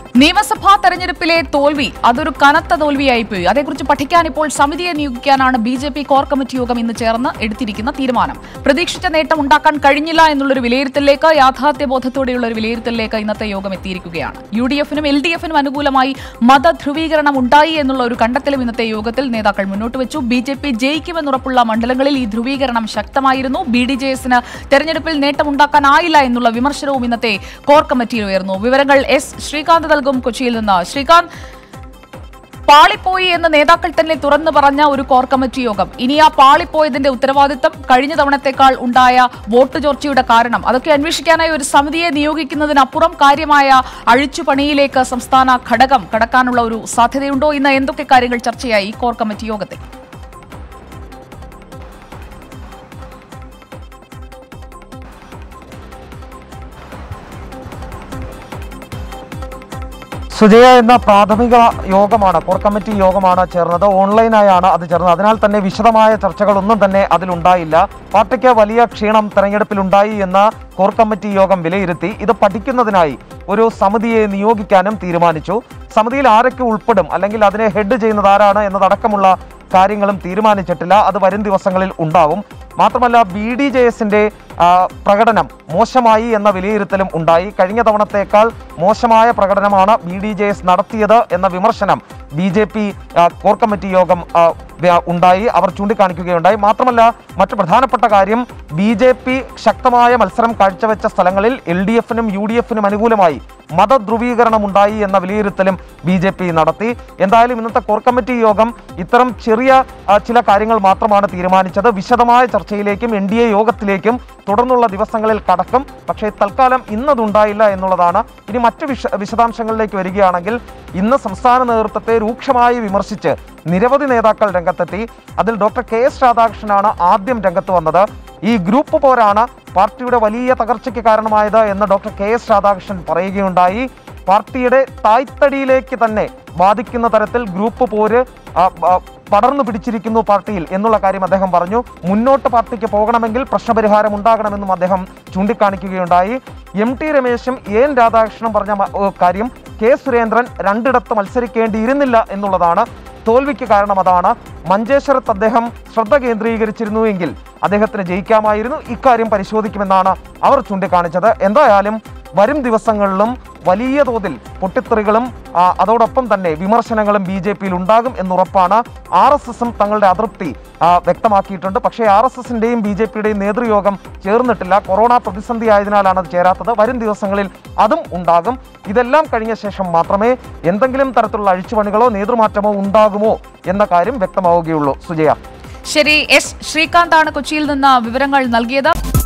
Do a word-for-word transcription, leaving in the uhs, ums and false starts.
നിയമസഭാ തെരഞ്ഞെടുപ്പിലെ തോൽവി അതൊരു കനത്ത തോൽവിയായിപ്പോയി. അതേക്കുറിച്ച് പഠിക്കാൻ ഇപ്പോൾ സമിതിയെ നിയോഗിക്കാനാണ് B J P core committee യോഗം ഇന്ന് ചേർന്ന് എടുത്തിരിക്കുന്ന തീരുമാനം. പ്രതീക്ഷിച്ച നേട്ടം ഉണ്ടാക്കാൻ കഴിഞ്ഞില്ല എന്നുള്ളൊരു വിലയിരുത്തലിലേക്ക്, യാഥാർത്ഥ്യബോധത്തോടെയുള്ള ഒരു വിലയിരുത്തലിലേക്ക് ഇന്നത്തെ യോഗം എത്തിയിരിക്കുകയാണ്. യു ഡി എഫിനും എൽ ഡി എഫിനും അനുകൂലമായി മതധ്രുവീകരണം ഉണ്ടായി എന്നുള്ള ഒരു കണ്ടെത്തലും ഇന്നത്തെ യോഗത്തിൽ നേതാക്കൾ മുന്നോട്ട് വെച്ചു. ബി ജെ പി ജയിക്കുമെന്നുറപ്പുള്ള മണ്ഡലങ്ങളിൽ ഈ ധ്രുവീകരണം ശക്തമായിരുന്നു. ബി ഡി ജെ എസിന് തെരഞ്ഞെടുപ്പിൽ നേട്ടമുണ്ടാക്കാനായില്ല എന്നുള്ള വിമർശനവും ഇന്നത്തെ കോർ കമ്മിറ്റിയിൽ ഉയർന്നു. വിവരങ്ങൾ എസ് ശ്രീകാന്ത് നൽകും കൊച്ചിയിൽ നിന്ന്. ശ്രീകാന്ത്, പാളിപ്പോയി എന്ന് നേതാക്കൾ തന്നെ തുറന്നു പറഞ്ഞ ഒരു കോർ കമ്മിറ്റി യോഗം, ഇനി ആ പാളിപ്പോയതിന്റെ ഉത്തരവാദിത്തം, കഴിഞ്ഞ തവണത്തേക്കാൾ ഉണ്ടായ വോട്ട് ചോർച്ചയുടെ കാരണം, അതൊക്കെ അന്വേഷിക്കാനായി ഒരു സമിതിയെ നിയോഗിക്കുന്നതിനപ്പുറം കാര്യമായ അഴിച്ചുപണിയിലേക്ക് സംസ്ഥാന ഘടകം കടക്കാനുള്ള ഒരു സാധ്യതയുണ്ടോ? ഇന്ന് എന്തൊക്കെ കാര്യങ്ങൾ ചർച്ചയായി ഈ കോർ കമ്മിറ്റി യോഗത്തിൽ? സുജയ, എന്ന പ്രാഥമിക യോഗമാണ്, കോർ കമ്മിറ്റി യോഗമാണ് ചേർന്നത്. ഓൺലൈനായാണ് അത് ചേർന്നത്. അതിനാൽ തന്നെ വിശദമായ ചർച്ചകളൊന്നും തന്നെ അതിലുണ്ടായില്ല. പാർട്ടിക്ക് വലിയ ക്ഷീണം തെരഞ്ഞെടുപ്പിലുണ്ടായി എന്ന് കോർ കമ്മിറ്റി യോഗം വിലയിരുത്തി. ഇത് പഠിക്കുന്നതിനായി ഒരു സമിതിയെ നിയോഗിക്കാനും തീരുമാനിച്ചു. സമിതിയിൽ ആരൊക്കെ ഉൾപ്പെടും, അല്ലെങ്കിൽ അതിനെ ഹെഡ് ചെയ്യുന്നത് ആരാണ് എന്നതടക്കമുള്ള കാര്യങ്ങളും തീരുമാനിച്ചിട്ടില്ല. അത് വരും ദിവസങ്ങളിൽ ഉണ്ടാവും. മാത്രമല്ല, ബി ഡി ജെ എസിന്റെ പ്രകടനം മോശമായി എന്ന വിലയിരുത്തലും ഉണ്ടായി. കഴിഞ്ഞ തവണത്തേക്കാൾ മോശമായ പ്രകടനമാണ് ബി ഡി ജെ എസ് നടത്തിയത് എന്ന വിമർശനം B J P core committee യോഗം ഉണ്ടായി, അവർ ചൂണ്ടിക്കാണിക്കുകയുണ്ടായി. മാത്രമല്ല, മറ്റു പ്രധാനപ്പെട്ട കാര്യം, ബി ജെ പി ശക്തമായ മത്സരം കാഴ്ചവെച്ച സ്ഥലങ്ങളിൽ എൽ ഡി എഫിനും യു ഡി എഫിനും അനുകൂലമായി മതധ്രുവീകരണം ഉണ്ടായി എന്ന വിലയിരുത്തലും ബി ജെ പി നടത്തി. എന്തായാലും ഇന്നത്തെ കോർ കമ്മിറ്റി യോഗം ഇത്തരം ചെറിയ ചില കാര്യങ്ങൾ മാത്രമാണ് തീരുമാനിച്ചത്. വിശദമായ ചർച്ചയിലേക്കും എൻ ഡി എ യോഗത്തിലേക്കും തുടർന്നുള്ള ദിവസങ്ങളിൽ കടക്കും. പക്ഷേ തൽക്കാലം ഇന്നതുണ്ടായില്ല എന്നുള്ളതാണ്. ഇനി മറ്റു വിശ വിശദാംശങ്ങളിലേക്ക് വരികയാണെങ്കിൽ, ഇന്ന് സംസ്ഥാന നേതൃത്വത്തെ രൂക്ഷമായി വിമർശിച്ച് നിരവധി നേതാക്കൾ രംഗത്തെത്തി. അതിൽ ഡോക്ടർ കെ എസ് രാധാകൃഷ്ണനാണ് ആദ്യം രംഗത്ത് വന്നത്. ഈ ഗ്രൂപ്പ് പോരാണ് പാർട്ടിയുടെ വലിയ തകർച്ചയ്ക്ക് കാരണമായത് എന്ന് ഡോക്ടർ കെ എസ് രാധാകൃഷ്ണൻ പറയുകയുണ്ടായി. പാർട്ടിയുടെ തായ്തടിയിലേക്ക് തന്നെ ബാധിക്കുന്ന തരത്തിൽ ഗ്രൂപ്പ് പോര് പടർന്നു പിടിച്ചിരിക്കുന്നു പാർട്ടിയിൽ എന്നുള്ള കാര്യം അദ്ദേഹം പറഞ്ഞു. മുന്നോട്ട് പാർട്ടിക്ക് പോകണമെങ്കിൽ പ്രശ്നപരിഹാരം ഉണ്ടാകണമെന്നും അദ്ദേഹം ചൂണ്ടിക്കാണിക്കുകയുണ്ടായി. എം ടി രമേശും എൻ രാധാകൃഷ്ണനും പറഞ്ഞ കാര്യം, കെ സുരേന്ദ്രൻ രണ്ടിടത്ത് മത്സരിക്കേണ്ടിയിരുന്നില്ല എന്നുള്ളതാണ്. തോൽവിക്ക് കാരണം അതാണ്. മഞ്ചേശ്വരത്ത് അദ്ദേഹം ശ്രദ്ധ കേന്ദ്രീകരിച്ചിരുന്നുവെങ്കിൽ അദ്ദേഹത്തിന് ജയിക്കാമായിരുന്നു. ഇക്കാര്യം പരിശോധിക്കുമെന്നാണ് അവർ ചൂണ്ടിക്കാണിച്ചത്. എന്തായാലും വരും ദിവസങ്ങളിലും വലിയ തോതിൽ പൊട്ടിത്തെറികളും അതോടൊപ്പം തന്നെ വിമർശനങ്ങളും ബി ജെ പിയിൽ ഉണ്ടാകും എന്നുറപ്പാണ്. ആർ എസ് എസും തങ്ങളുടെ അതൃപ്തി വ്യക്തമാക്കിയിട്ടുണ്ട്. പക്ഷേ ആർ എസ് എസിന്റെയും ബി ജെ പിയുടെയും നേതൃയോഗം ചേർന്നിട്ടില്ല. കൊറോണ പ്രതിസന്ധി ആയതിനാലാണ് അത് ചേരാത്തത്. വരും ദിവസങ്ങളിൽ അതും ഉണ്ടാകും. ഇതെല്ലാം കഴിഞ്ഞ ശേഷം മാത്രമേ എന്തെങ്കിലും തരത്തിലുള്ള അഴിച്ചുപണികളോ നേതൃമാറ്റമോ ഉണ്ടാകുമോ എന്ന കാര്യം വ്യക്തമാവുകയുള്ളൂ. സുജയ. ശരി, എസ് ശ്രീകാന്താണ് കൊച്ചിയിൽ നിന്ന് വിവരങ്ങൾ നൽകിയത്.